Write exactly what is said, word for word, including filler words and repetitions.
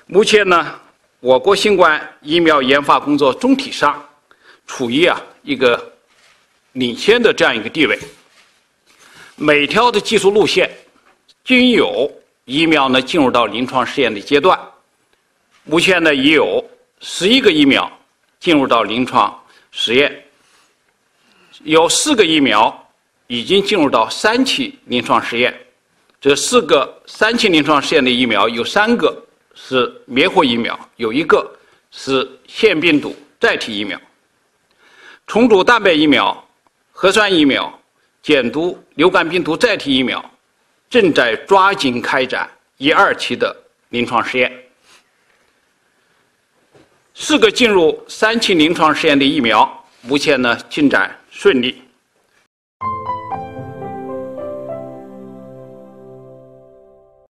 目前呢，我国新冠疫苗研发工作总体上处于啊一个领先的这样一个地位。每条的技术路线均有疫苗呢进入到临床试验的阶段。目前呢，已有十一个疫苗进入到临床实验，有四个疫苗已经进入到三期临床实验。这四个三期临床试验的疫苗，有三个是灭活疫苗，有一个是腺病毒载体疫苗。重组蛋白疫苗、核酸疫苗、减毒流感病毒载体疫苗正在抓紧开展一二期的临床试验。四个进入三期临床试验的疫苗，目前呢进展顺利。